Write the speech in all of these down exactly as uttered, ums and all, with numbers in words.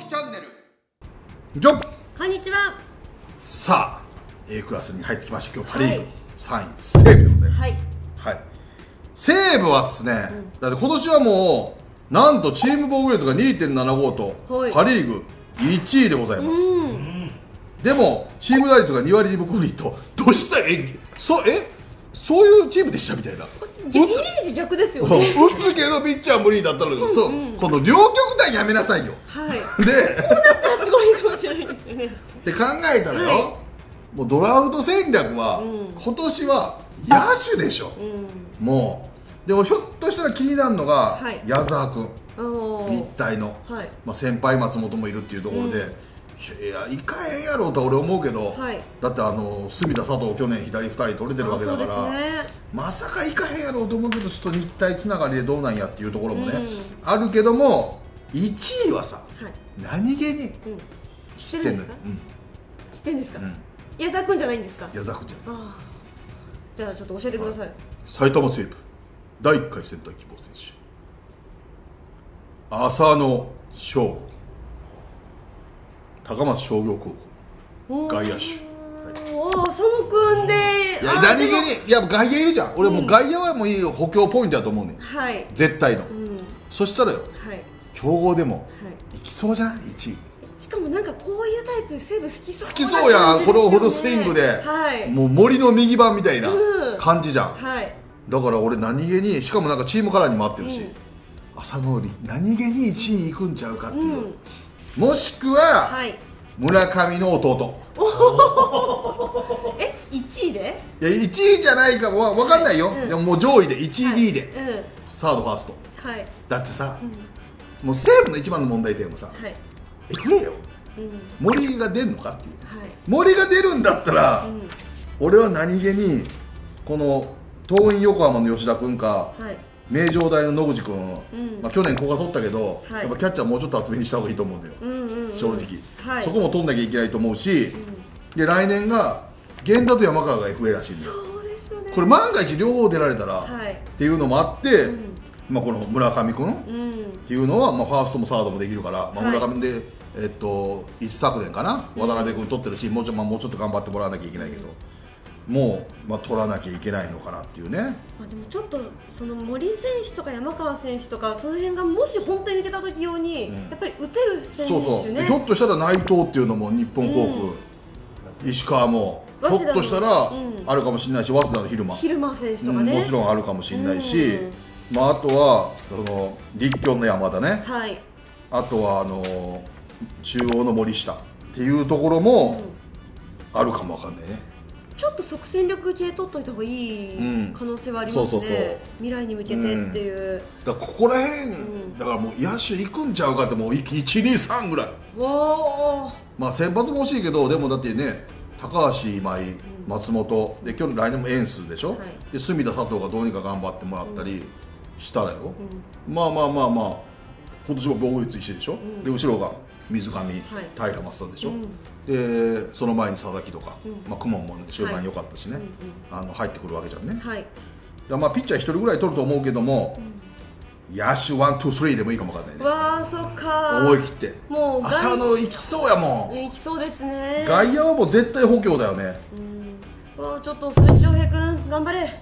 きチャンネルジョン。 こんにちは。 さあ A クラスに入ってきました。今日パ・リーグ、はい、さんい西武でございます。はい、はい、西武はですね、うん、だって今年はもうなんとチーム防御率が にてんななご と、はい、パ・リーグいちいでございます。うん、でもチーム打率がにわりにぶくりと、どうしたえそえそういうチームでしたみたいな。 イメージ逆ですよね。 打つけどピッチャー無理だったのに、そう、この両極端やめなさいよ。 はい。で、 こうなったらすごいかもしれないですよね。 で考えたらよ、はい、もうドラフト戦略は、うん、今年は野手でしょ。うん、もうでもひょっとしたら気になるのが、はい、矢澤君、日体の、はい、まあ先輩松本もいるっていうところで。うん、いや、いかへんやろうと俺思うけど、はい、だってあの隅田佐藤去年左ふたり取れてるわけだから、ね、まさかいかへんやろうと思うけど、ちょっと日体つながりでどうなんやっていうところもね、うん、あるけどもいちいはさ、はい、何気に、うん、 知ってるんですか？うん、知ってるんですか？うん、矢澤君じゃないんですか？ 矢澤君じゃない。あ、 じゃあちょっと教えてください。はい、 埼玉西武だいいっかいセンター希望選手浅野翔吾、高松商業高校外野手。 おお、その君で。 いや、何気に、いや、外野いるじゃん。俺もう外野はもういいよ、補強ポイントだと思うねん。はい。絶対の。そしたらよ、強豪でもいきそうじゃない？いちい。 しかもなんかこういうタイプ西武好きそう。 好きそうやん、このフルスイングで。もう森の右番みたいな感じじゃん。はい。だから俺何気に、しかもなんかチームカラーにも合ってるし、浅野何気にいちいいくんちゃうかっていう。もしくは、はい、村上の弟。 え、いちいで？ いや、いちいじゃないかも分かんないよ。はい、でももう上位でいちい、はい、にいで、うん、サードファースト、はい、だってさ、うん、もう西武の一番の問題点もさ、はい、えくれよ、うん、森が出んのかっていう、はい、森が出るんだったら、うん、俺は何気にこの桐蔭横浜の吉田君か、はい、名城大の野口君、うん、まあ去年ここが取ったけど、はい、やっぱキャッチャーもうちょっと厚めにした方がいいと思うんだよ、うんうんうん、正直、はい、そこも取んなきゃいけないと思うし、うん、で来年が源田と山川が エフエー らしいんだよ。そうですよね。これ万が一両方出られたら、はい、っていうのもあって、うん、まあこの村上君、うん、っていうのは、まあ、ファーストもサードもできるから、まあ、村上で、はい、えっと一昨年かな、渡辺君取ってるし、もうちょ、まあ、もうちょっと頑張ってもらわなきゃいけないけど、もう、まあ、取らなきゃいけないのかなっていうね。 まあでもちょっとその森選手とか山川選手とかその辺がもし本当に抜けた時用に、うん、やっぱり打てる選手ね。そうそう。ひょっとしたら内藤っていうのも日本航空、うん、石川もひょっとしたらあるかもしれないし、早稲田の蛭間蛭間選手とかね、 うん、もちろんあるかもしれないし、うん、まああとはその立教の山田ね、はい、あとはあの中央の森下っていうところもあるかもわかんないね。 ちょっと即戦力系取っといた方がいい可能性はありますね。未来に向けてっていう、うん、 だからここら辺、うん、だからもう野手いくんちゃうかって、もういち、に、さんぐらい。おまあ先発も欲しいけど、でもだってね、高橋今井、松本で今日来年もエンスでしょ、はい、で隅田佐藤がどうにか頑張ってもらったりしたらよ、うん、まあまあまあまあ今年も防御率一緒でしょ、うん、で後ろが水上、はい、平松田でしょ、うん、でその前に佐々木とか、うん、まあ、公文も終盤良かったしね、はい、あの入ってくるわけじゃんね、はい、だまあピッチャーひとりぐらい取ると思うけども、うん、野手ワン、ツー、スリーでもいいかもわかんないね。 わあ、そっか、 思い切ってもう浅野行きそうやもん。 行きそうですね。 外野はもう絶対補強だよね。 うん、わあ、ちょっと鈴木将平君頑張れ。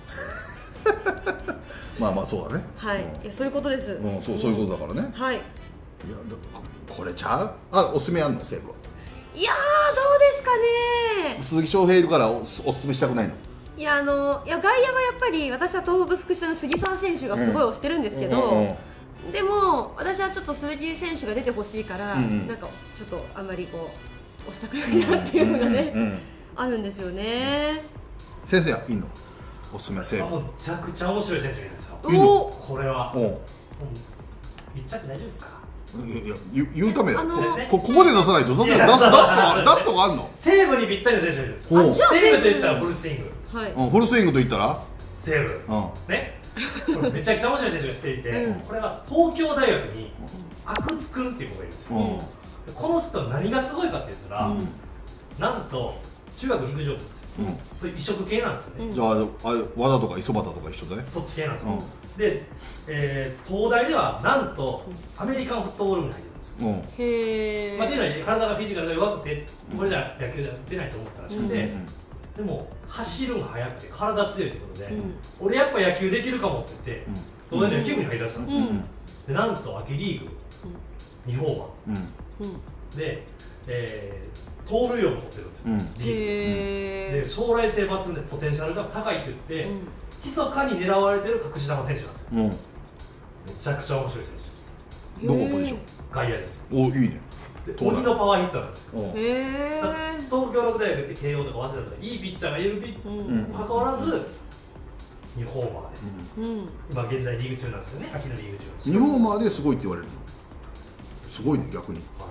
まあまあそうだね。 はい、いやそういうことです。 うん、そうそういうことだからね。はい。いやこれちゃう？あ、おすすめあんの西武は？ いやー、どうですかね。 鈴木将平いるからおすすめしたくないの？ いや、あのいや外野はやっぱり私は東北福祉の杉澤選手がすごい推してるんですけど、うんうんうん、でも私はちょっと鈴木選手が出てほしいから、うんうん、なんかちょっとあんまりこう推したくないなっていうのがね、うんうんうん、あるんですよね。 先生はいいの？おすすめ西武。 めちゃくちゃ面白い選手がいるんですよ。 いいの？ これは。言っちゃって大丈夫ですか？ いやいや、言, 言うためや、あのー、こ, ここで出さないと出す出す出すとか出すとかあんの？ 西武にぴったりの選手がいるんです。西武と言ったらフルスイング、はい、うん、フルスイングと言ったら西武、うん、ね、これめちゃくちゃ面白い選手がしていて、うん、これは東京大学に阿久津君っていう子がいるんですよ、うん、この人何がすごいかって言ったら、うん、なんと中学陸上部ですよ。 そういう異色系なんですよね。 じゃあ和田とか磯端とか一緒だね。 そっち系なんですよ。で東大ではなんとアメリカンフットボール部に入ってるんですよ。へえ。まあっていうのは体がフィジカルが弱くてこれじゃ野球では出ないと思ったらしくて、でも走るのが速くて体強いということで、俺やっぱ野球できるかもって言って東大の野球部に入りだしたんですよ。でなんと秋リーグにホーマーで、えー、盗塁王も取ってるんですよ、うん、リーグで将来性抜群でポテンシャルが高いって言って、うん、密かに狙われてる隠し玉選手なんですよ、うん、めちゃくちゃ面白い選手です。 どこポジション？ 外野です。 お、いいね。 鬼のパワーヒッターなんですよ。へ東京六大学って慶応とか早稲田とかいいピッチャーがいるにもかかわらずにホーマーで、うん、今現在リーグ中なんですよね。秋のリーグ中にホーマーですごいって言われるのすごいね、逆に、はい、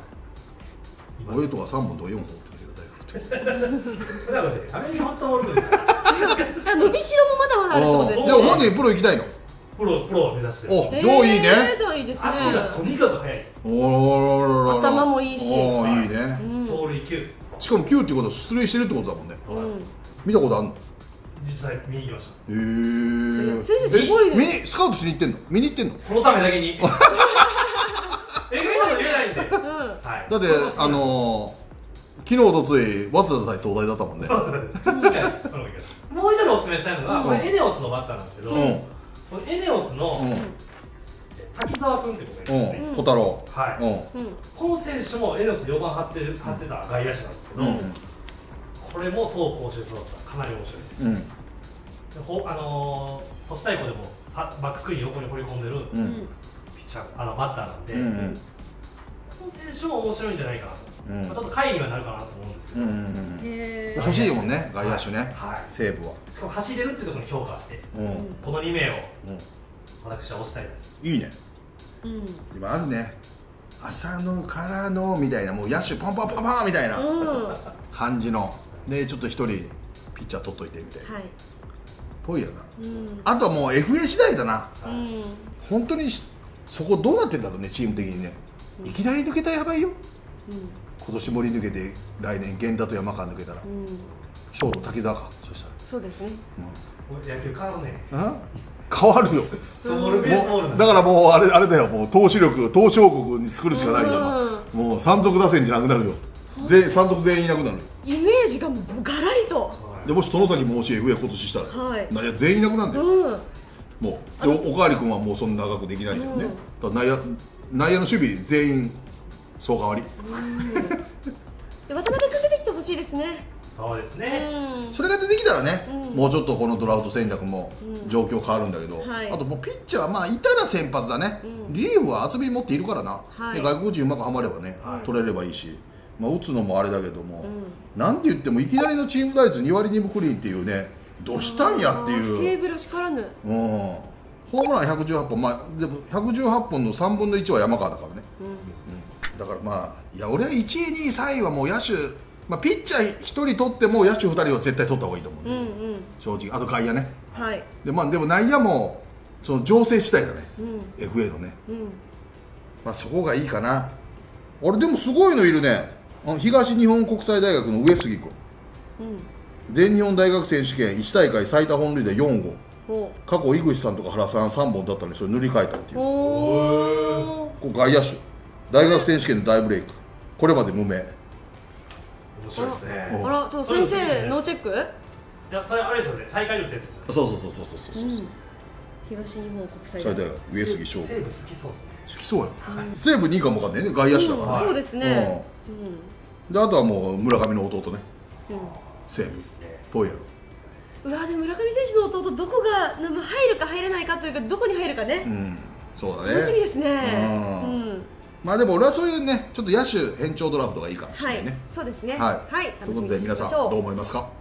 俺とかさんぼんとかよんほん打ってるけど大学ってだからね、 アメリカ本当はおるんですよ伸びしろもまだまだあるってことですね。 でも本人プロ行きたいの？ プロ、プロを目指してる。 お、上位いいね。 足がとにかく速い。 お頭もいいし。 おー、いいね。 盗塁きゅう。 しかもきゅうってことは出塁してるってことだもんね。見たことあるの？ 実際見に行きました。 へー。先生すごいね。 見にスカウトしに行ってんの？見に行ってんの？ そのためだけに。えぐいこと言えないんで。 だってあの昨日おとつい早稲田対東大だったもんね。 もう一人おすすめしたいのがこれエネオスのバッターなんですけど、このエネオスの滝沢君って子がいるんですね。 小太郎。 はい。この選手もエネオスよばん張ってる張ってた外野手なんですけど、これも走攻守揃ったかなり面白い選手です。あの都市対抗でもバックスクリーン横に掘り込んでるピッチャーあのバッターなんで、この選手も面白いんじゃないかなと。ちょっと下位にはなるかなと思うんですけど、 欲しいもんね、外野手ね、西武は。 しかも走れるっていうところに評価して、このに名を私は推したいです。 いいね。今あるね、浅野からのみたいな、もう野手パンパンパンパンみたいな感じので、ちょっと一人ピッチャー取っといてみたいなぽいやな。あとはもう エフエー 次第だな。本当にそこどうなってんだろうね、チーム的にね。いきなり抜けたらやばいよ。今年森抜けて来年源田と山川抜けたら、うん、ショート滝沢か。そしたらそうですね、 うん、野球変わるね。 変わるよ。 スモールベースボールだからもうあれあれだよ、もう投手力投手王国に作るしかないから、うん、もう山賊打線じゃなくなるよ。全山賊全員いなくなる。 イメージがもうガラリと。 でもし外崎ももし エフエー 今年したら、はい、内野全員いなくなるんだよ、うん、もうでおかわり君はもうそんな長くできないじゃんね、うん、だから内野内野の守備全員総変わり。 渡辺君出てきてほしいですね。 そうですね。 それが出てきたらね、もうちょっとこのドラフト戦略も状況変わるんだけど、あともうピッチャーはまあいたら先発だね。リリーフは厚み持っているからな。で外国人うまくはまればね取れればいいし、まあ打つのもあれだけども、なんて言ってもいきなりのチーム打率にわりにぶクリーンっていうね、どうしたんやっていう。 西武らしからぬ。 うん。ホームランひゃくじゅうはっぽん、まあでもひゃくじゅうはっぽんのさんぶんのいちは山川だからね。だからまあ、いや俺はいちい、にい、さんいはもう野手、まあ、ピッチャーひとり取っても野手ふたりは絶対取った方がいいと思う、ね、うんうん、正直。あと外野ね、はい、で, まあ、でも内野もその情勢次第だね、うん、エフエー のね、うん、まあそこがいいかな。俺でもすごいのいるね。東日本国際大学の上杉君、うん、全日本大学選手権いち大会最多本塁打よんごう、過去井口さんとか原さんさんぼんだったのにそれ塗り替えたっていう。ここ外野手大学選手権の大ブレイク、これまで無名。面白いですね。 あら、ちょっと先生ノーチェック？ いや、それあれですよね、大会のってやつですよね。 そうそうそうそうそうそう、うん、 東日本国際大学上杉翔。 西武好きそうですね。 好きそうや、うん、西武にいかもわかんないね、外野手だから、 うん、そうですね、 うん、であとはもう村上の弟ね、うん、西武ぽいやろ。 うわ、でも村上選手の弟どこが入るか入れないかというか、どこに入るかね、うん、 そうだね、 楽しみですね。うん、 まあでも俺はそういうね、ちょっと野手延長ドラフトがいいかもしれないね。 はい、そうですね。 はい、はい、ということで皆さんどう思いますか？